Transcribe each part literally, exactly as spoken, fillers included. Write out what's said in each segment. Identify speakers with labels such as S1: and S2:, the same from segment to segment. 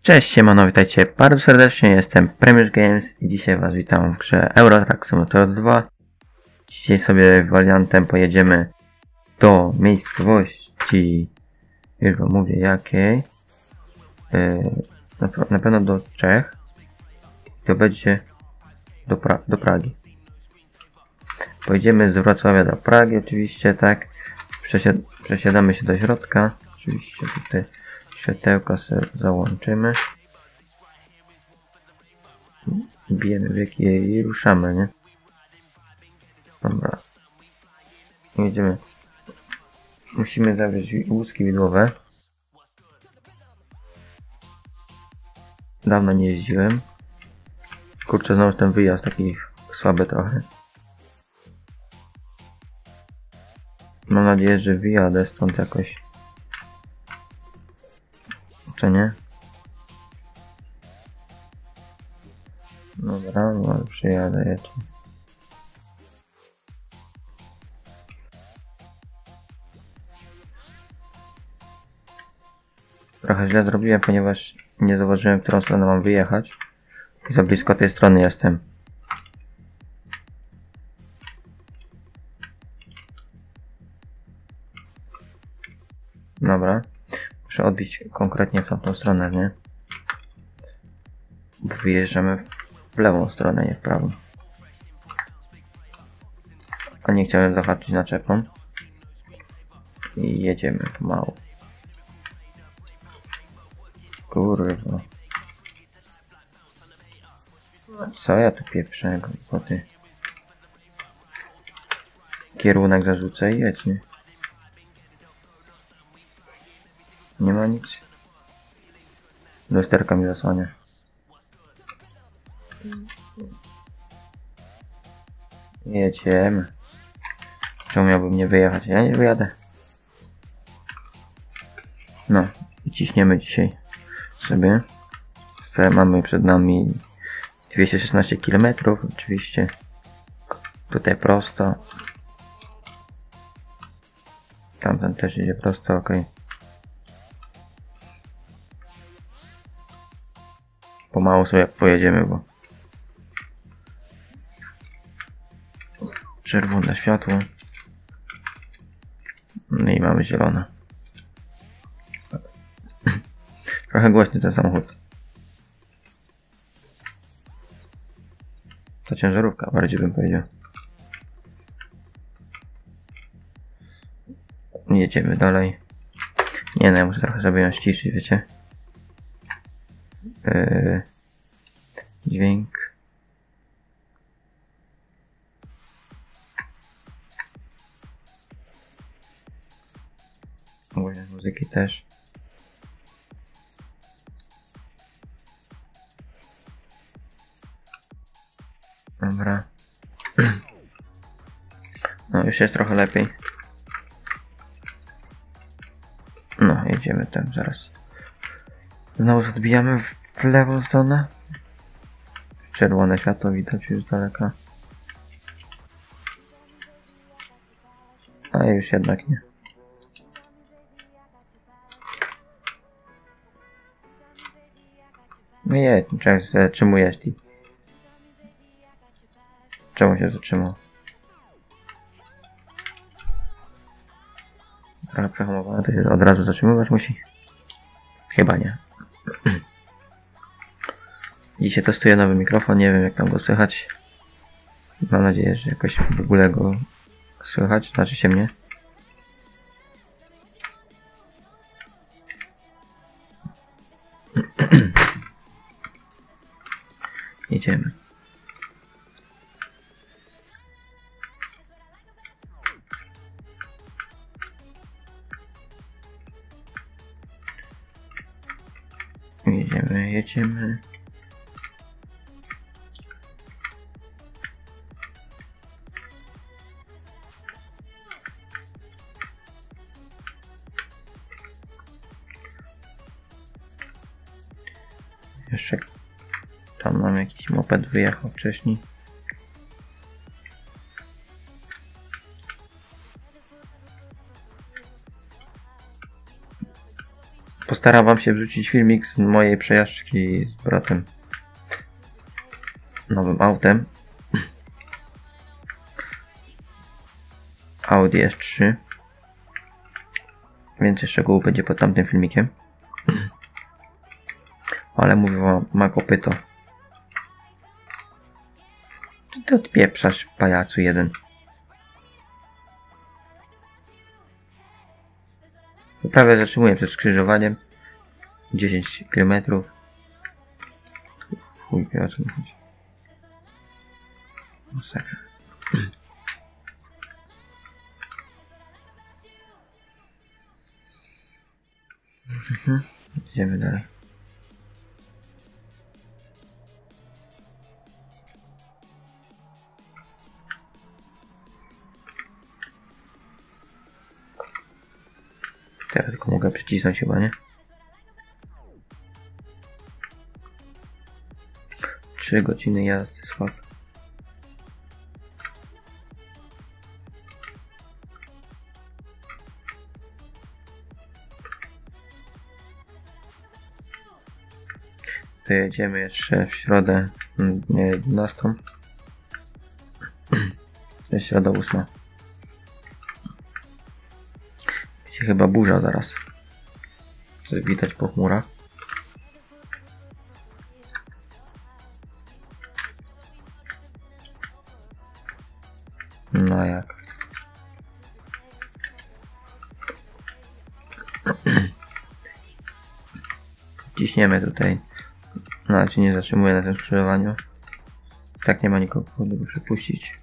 S1: Cześć, siemano, witajcie bardzo serdecznie, jestem Premierz Games i dzisiaj was witam w grze Euro Truck Simulator dwa. Dzisiaj sobie wariantem pojedziemy do miejscowości, już wam mówię jakiej, yy, na, na pewno do Czech, to będzie do, pra do Pragi. Pojedziemy z Wrocławia do Pragi oczywiście, tak, Przesiad przesiadamy się do środka, oczywiście tutaj światełka sobie załączymy. Bijemy wieki i ruszamy, nie? Dobra. Jedziemy. Musimy zawrzeć wózki widłowe. Dawno nie jeździłem. Kurczę, znowu ten wyjazd taki słaby trochę. Mam nadzieję, że wyjadę stąd jakoś. Czy nie? Dobra, no przyjadę jeszcze. Trochę źle zrobiłem, ponieważ nie zauważyłem, w którą stronę mam wyjechać. I za blisko tej strony jestem. Dobra. Muszę odbić konkretnie w tamtą stronę, nie? Bo wyjeżdżamy w lewą stronę, nie w prawą. A nie chciałem zahaczyć naczepą. I jedziemy pomału. Kurwa. Co ja tu pieprzę, głupoty. Kierunek zarzucę i jedź, nie? Nie ma nic. Lusterka mi zasłania. Jedziemy. Czemu miałbym nie wyjechać? Ja nie wyjadę. No i ciśniemy dzisiaj sobie. Mamy przed nami dwieście szesnaście kilometrów. Oczywiście tutaj prosto. Tamten też idzie prosto, ok. Pomału sobie pojedziemy, bo czerwone światło. No i mamy zielone. Trochę głośny ten samochód. To ciężarówka, bardziej bym powiedział. Jedziemy dalej. Nie no, ja muszę trochę sobie ją ściszyć, wiecie. Yy, dźwięk. Głośność muzyki też. Dobra. No już jest trochę lepiej. No jedziemy tam zaraz. Znowu odbijamy w lewą stronę. Czerwone światło widać już z daleka. A już jednak nie. No jedź, czemu się zatrzymujesz ty? Czemu się zatrzymał? Trochę przehamowane, to się od razu zatrzymywać musi? Chyba nie. Dzisiaj testuję nowy mikrofon, nie wiem jak tam go słychać. Mam nadzieję, że jakoś w ogóle go słychać, znaczy się mnie. Jedziemy. Jedziemy, jedziemy. Jeszcze tam nam jakiś moped wyjechał wcześniej. Postaram wam się wrzucić filmik z mojej przejażdżki z bratem. Nowym autem. Audi S trzy. Więcej szczegółów będzie pod tamtym filmikiem. Ale mówię wam, ma kopyto. Czy ty odpieprzasz, pajacu jeden? Prawie zatrzymuję przed skrzyżowaniem. dziesięć kilometrów. Chuj wie, o co mi chodzi. Masakra. Mhm. Idziemy dalej. Teraz tylko mogę przycisnąć chyba, nie? Trzy godziny jazdy, słabo. Pojedziemy jeszcze w środę, nie jedenastą. To jest środa ósma. Będzie chyba burza zaraz. Coś widać po chmurach. No jak? Ciśniemy tutaj. No, czy nie zatrzymuję na tym skrzyżowaniu. Tak nie ma nikogo, żeby przepuścić.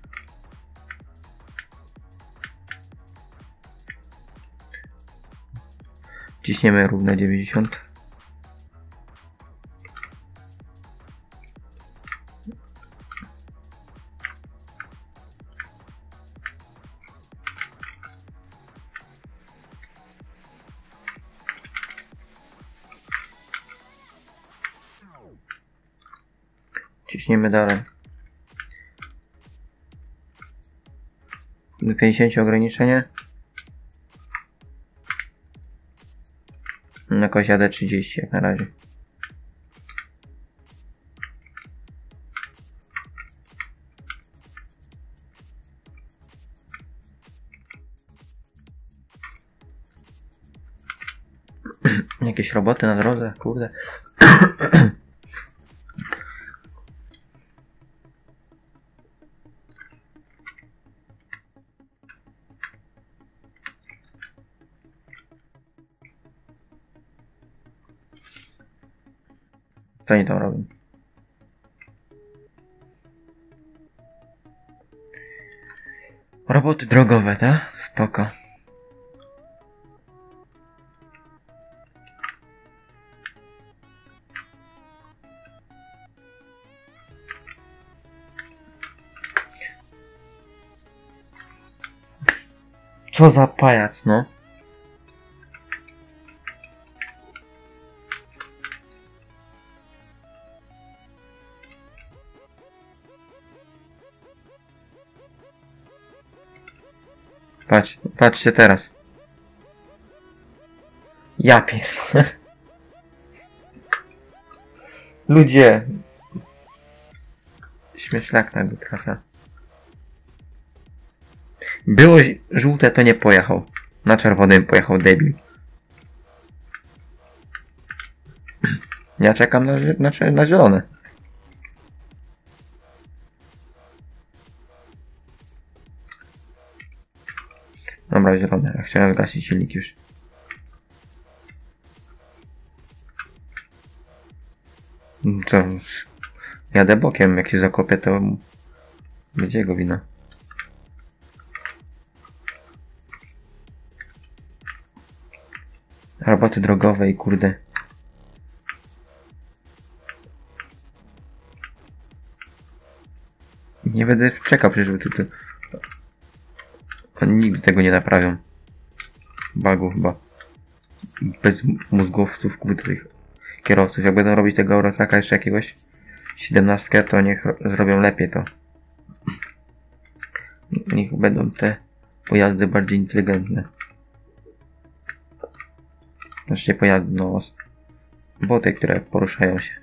S1: Ciśniemy równe dziewięćdziesiąt. Ciśniemy dalej. Do pięćdziesiąt ograniczenie. Jakoś jadę trzydzieści jak na razie. Jakieś roboty na drodze, kurde. Co oni tam robią? Roboty drogowe, tak? Spoko. Co za pajac, no? Patrz, patrzcie teraz. Ja pierdolę. Ludzie. Śmieszlak na go trafia. Było żółte, to nie pojechał. Na czerwonym pojechał debil. Ja czekam na, na, na zielone. Dobra, zielone. Ja chciałem zgasić silnik już. Co? Jadę bokiem. Jak się zakopię, to będzie jego wina. Roboty drogowe i kurde. Nie będę czekał przecież, żeby tu, tu... Oni nigdy tego nie naprawią. Bugów chyba. Bez mózgowców, kurde, tych kierowców. Jak będą robić tego Eurotracka jeszcze jakiegoś siedemnastkę, to niech zrobią lepiej to. Niech będą te pojazdy bardziej inteligentne. Znaczy pojazdy, no boty, które poruszają się.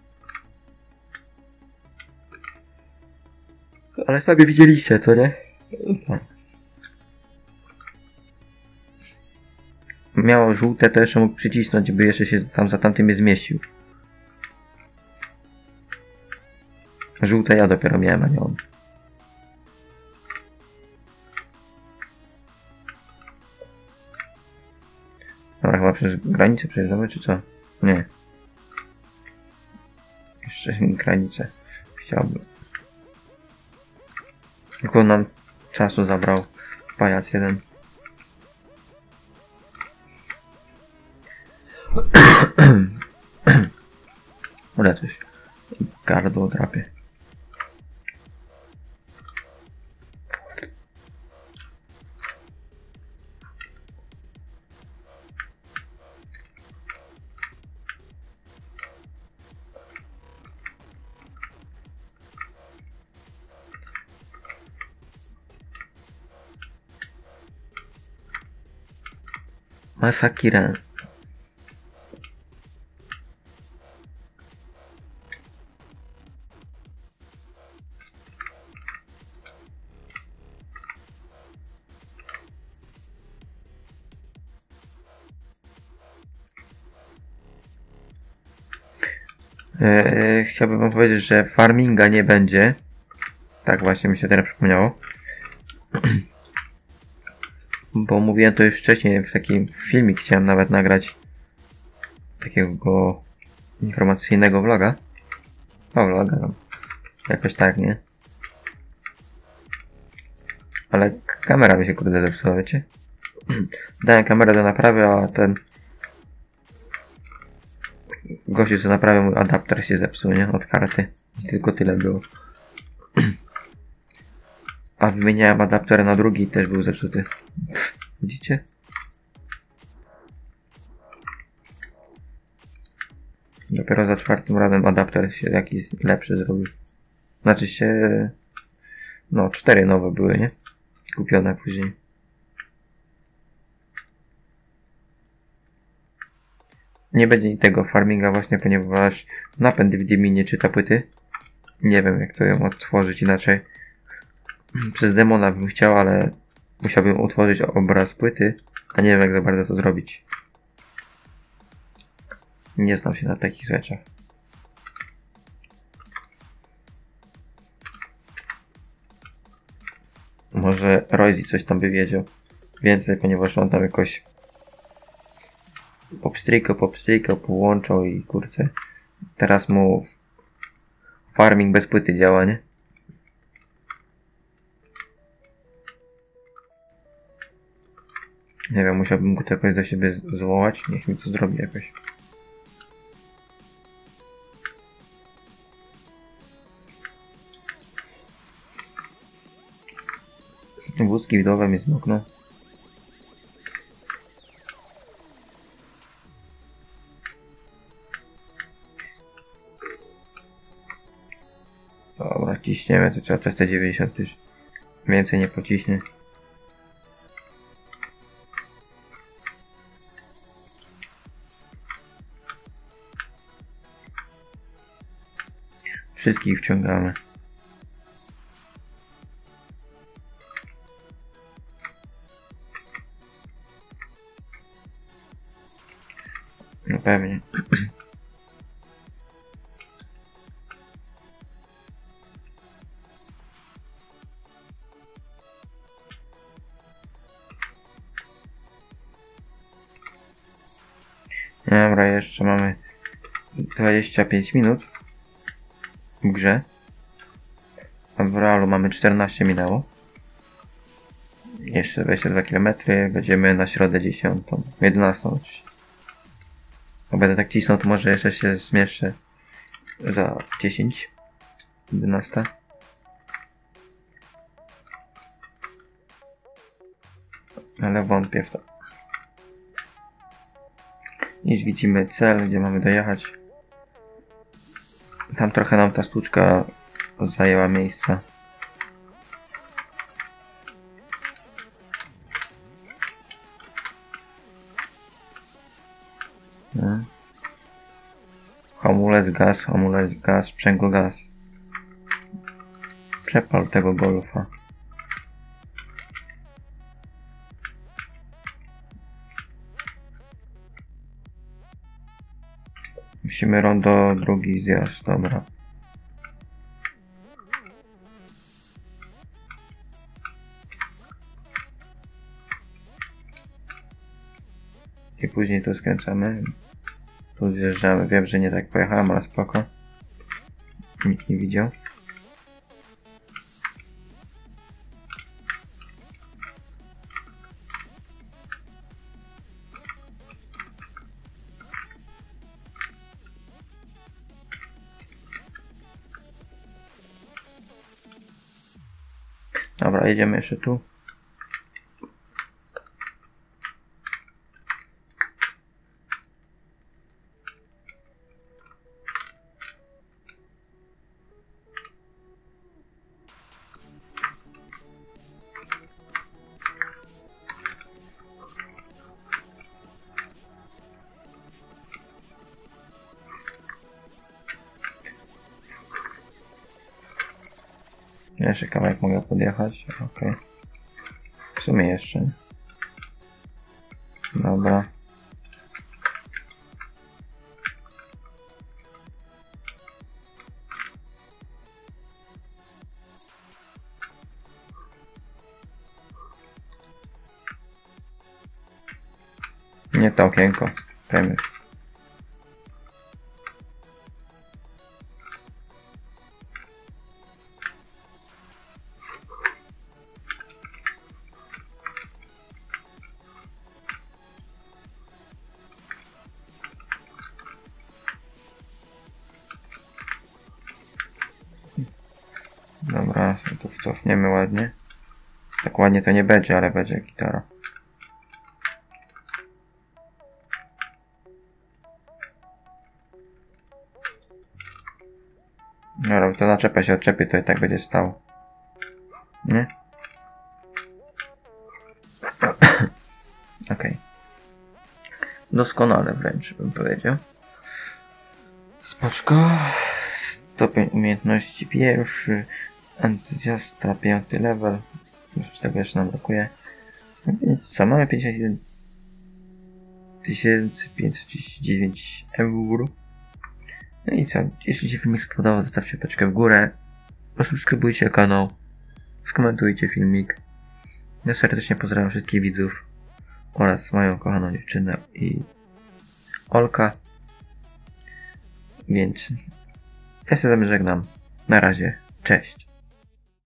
S1: Ale sobie widzieliście, co nie? No. Miało żółte, to jeszcze mógł przycisnąć, by jeszcze się tam za tamtym je zmieścił. Żółte ja dopiero miałem, a nie on. Dobra, chyba przez granicę przejeżdżamy, czy co? Nie. Jeszcze granicę. Chciałbym. Tylko nam czasu zabrał pajac jeden. Ule coś. Gardło drapie. Masakiren. Eee, chciałbym wam powiedzieć, że farminga nie będzie. Tak właśnie mi się teraz przypomniało. Bo mówiłem to już wcześniej, w takim filmik chciałem nawet nagrać takiego informacyjnego vloga. O, vloga, no. Jakoś tak, nie? Ale kamera mi się kurde zepsuła, wiecie? Dałem kamerę do naprawy, a ten gościu co naprawił, mój adapter się zepsuł, nie? Od karty. I tylko tyle było. A wymieniałem adapter na drugi i też był zepsuty. Pff, widzicie? Dopiero za czwartym razem adapter się jakiś lepszy zrobił. Znaczy się... No, cztery nowe były, nie? Kupione później. Nie będzie tego farminga właśnie, ponieważ napęd D V D mi nie czyta płyty. Nie wiem jak to ją odtworzyć inaczej. Przez demona bym chciał, ale musiałbym utworzyć obraz płyty, a nie wiem jak za bardzo to zrobić. Nie znam się na takich rzeczach. Może Royzy coś tam by wiedział więcej, ponieważ on tam jakoś popstrykał, popstrykał, połączał i kurczę. Teraz mu farming bez płyty działa, nie? Nie wiem, musiałbym go to jakoś do siebie zwołać. Niech mi to zrobi jakoś. Wózki widowe mi zmokną. Dobra, ciśniemy, to trzeba te dziewięćdziesiąt już więcej nie pociśnie. Wszystkich wciągamy. No pewnie. Dobra, jeszcze mamy dwadzieścia pięć minut w grze. A w realu mamy czternaście minęło. Jeszcze dwadzieścia dwa kilometry. Będziemy na środę dziesiątą. jedenastą oczywiście. Jak będę tak cisnął, to może jeszcze się zmieszczę za dziesięć. jedenasta. Ale wątpię w to. Już widzimy cel, gdzie mamy dojechać. Tam trochę nam ta sztuczka zajęła miejsca. Hmm. Hamulec, gaz, hamulec, gaz, sprzęgło, gaz. Przepal tego golfa. Musimy rondo drugi zjazd, dobra. I później tu skręcamy. Tu zjeżdżamy. Wiem, że nie tak pojechałem, ale spoko. Nikt nie widział. Dobra, jedziemy jeszcze tu. Jeszcze kawałek mogę podjechać, ok. W sumie jeszcze. Dobra. Nie to okienko. Premiusz. Dobra, tu wcofniemy ładnie. Tak ładnie to nie będzie, ale będzie gitara. Dobra, to naczepę się odczepi, to i tak będzie stał. Nie? Okej. Okay. Doskonale wręcz bym powiedział. Spoczko. Stopień umiejętności pierwszy. Entuzjasta piąty level. Już tego jeszcze nam brakuje. Więc co, mamy pięćdziesiąt jeden tysięcy pięćset trzydzieści dziewięć euro. No i co, jeśli się filmik spodobał, zostawcie paczkę w górę. Zasubskrybujcie kanał. Skomentujcie filmik. Ja serdecznie pozdrawiam wszystkich widzów. Oraz moją kochaną dziewczynę i Olka. Więc ja się z wami żegnam. Na razie. Cześć.